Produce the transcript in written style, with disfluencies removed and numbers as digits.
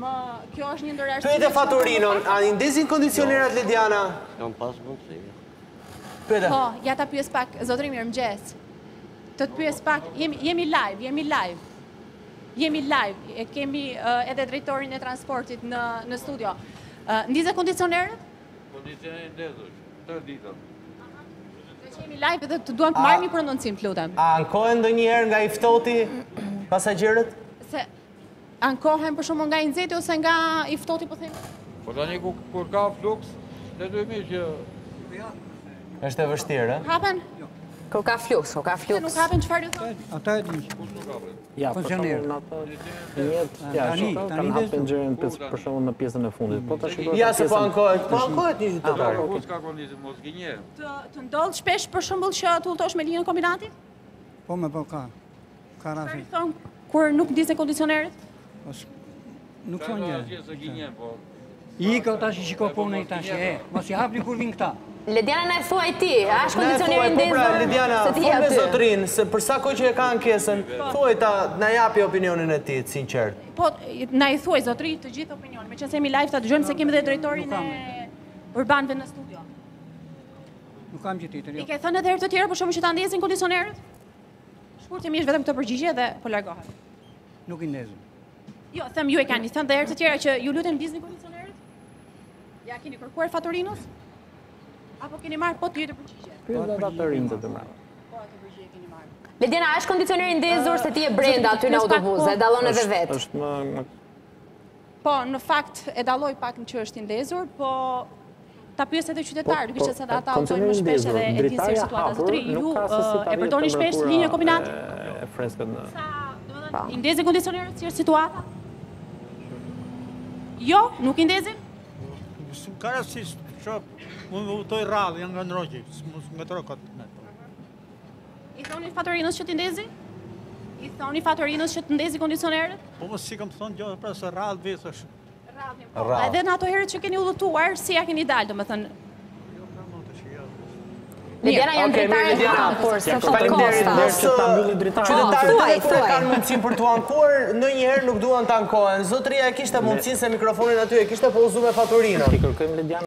Kjo është një ndër arsye. Pyete Faturinon, a i ndezin kondicionerat Lidiana? Kam pas mundësi. Pyete. Po, ja ta pyes pak, zotëri mirëmëngjes. Të pyes pak, jemi live. E kemi edhe drejtorin e transportit në studio. Ndizet kondicionerët? Kondicionerit ndezur, 3 ditë. Që jemi live edhe të duam të marrë një prononcim, lutem. A ankohen ndonjëherë nga i ftohti pasagerët? Se ankohen për shumë nga i nxehti ose nga i ftohti, po themi? Po tani kur ka fluks, ne duhemi që... Është e vështirë, Hapen? Kur ka fluks, Nuk hapen çfarë ju thonë? Ata e di. Ja, funksionerë. Tani kanë hapur nxjerrën për shembull në pjesën e fundit. Po ta shikoj. Ja, se po ankohet. Po ankohet një qytetar. Ku s'ka kondicion mos gënje. Të ndodh shpesh për shembull që të udhtosh me linjën e kombinatit? Po ka. Ka raste. Thon kur nuk ndizin kondicionerët? Nuk thonë një. Po. Iko tash shiko punën tash mos i hapni kur vin këta. Lediana na e thuaj ti, a është kondicioneri ndezur? Po pra, Lidiana, fol me zotrin, se për sa kohë që e ka ankesën, thuaj ta na japi opinionin e tij, sinqert. Po, na i thuaj zotri të gjithë opinionin, meqense jemi live ta dëgjojmë se kemi dhe drejtorin e urbanëve në studio. Nuk kam gjë tjetër. I ke thënë edhe herë të tjera për shkakun që ta ndezin kondicionerët? Shkurtimisht vetëm këtë përgjigje dhe po largohet. Nuk i ndezin. Jo, them ju e kanë thënë dhe herë të tjera që ju lutem ndizni kondicionerët? Ja keni kërkuar Faturinos? Apo keni marrë po tjetër përgjigje? Pyet ata të rinj të marrë. Po atë përgjigje keni marrë. Lediana, është kondicioneri ndezur se ti je brenda aty në autobus, e dallon edhe vetë. Është më Po, në fakt e dalloj pak në që është i ndezur, po ta pyes edhe qytetarë, duke qenë se ata udhtojnë më shpesh edhe e dinë si situata. Zotri, ju e përdorni shpesh linjën e kombinatit? E freskët në. I ndezin kondicionerët si është situata? Jo, nuk i ndezin? Ka rastisht, shop, unë votoj rrallë, janë nga ndroqi, nga trokat. I thoni Faturinos që t'i ndezi? I thoni Faturinos që t'ndezi kondicionerët? Po mos si kam thonë gjohë, pra se rrallë vetë është. Rrallë. Edhe në ato herët që keni udhëtuar, si ja keni dalë, domethënë? Lediana janë drejtare të hapur, se thot Kosta. Qytetarët kur kanë mundësinë për t'u ankuar, ndonjëherë nuk duan të ankohen. Zotëria e kishte mundësinë se mikrofonin aty e kishte po uzu me Faturinon. I kërkojmë Lediana